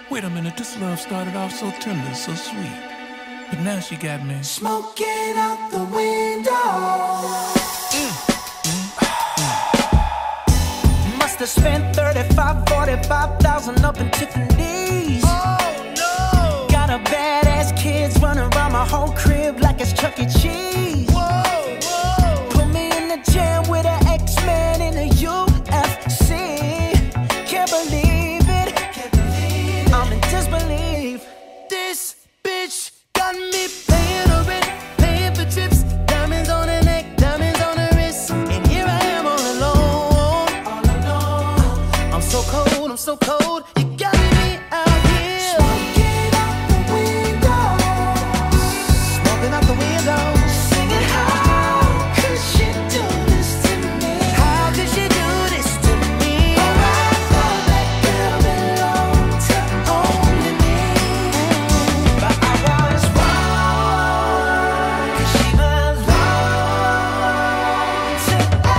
Wait a minute, this love started off so tender, so sweet. But now she got me smoking out the window. Must have spent 35, 45,000 up in Tiffany's. Oh no! Got a badass kids running around my whole crib like it's Chuck E. Cheese. Whoa, whoa! Put me in the jam with an X-Man in a UFC. Can't believe it. I'm in disbelief. This bitch got me paying her rent, paying for trips, diamonds on her neck, diamonds on her wrist, and here I am all alone. I'm so cold, I'm so cold. You got me out here smoking out the window, smoking out the window, singing how could she do this to me? How could she do this to me? Oh, I thought that girl belonged to only me, but I was wrong, 'cause she belonged to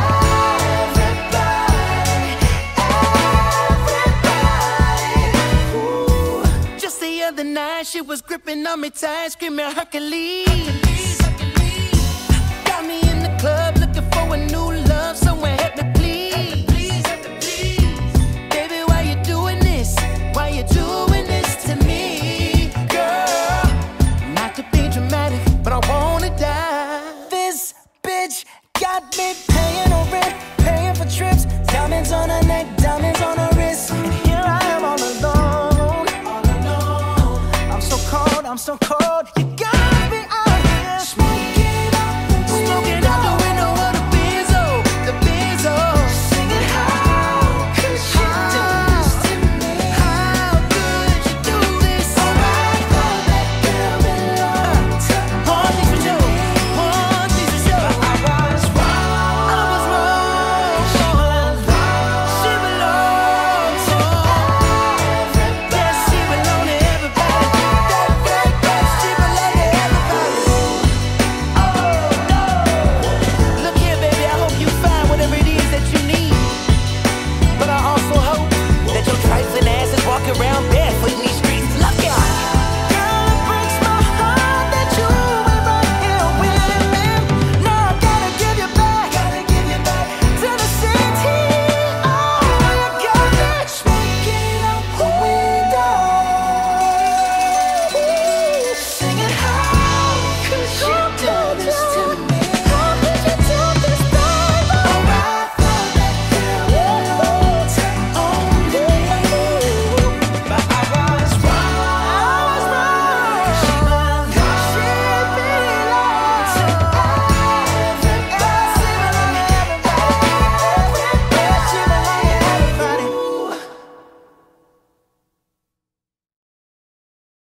everybody. Ooh. Just the other night, she was gripping on me tight, screaming Hercules. Got me in the club looking for a new love, someone help me please. Baby, why you doing this? Why you doing this to me, girl? Not to be dramatic, but I wanna die. This bitch got me paying her rent, paying for trips, diamonds on her neck, diamonds on her wrist, and here I am all alone. I'm so cold, I'm so cold. You got me out here Smoking out the window of the Benzo, singing how could she do this to me? How could you do this? Oh, I thought that girl belonged to One thing's for sure, one thing's for sure. I was wrong. I was wrong. She belongs to everybody. Yes, she belong to everybody. She belongs to everybody. Look here, baby, I hope you find whatever it is that you need. But I also hope that your trifling ass is walking around barefoot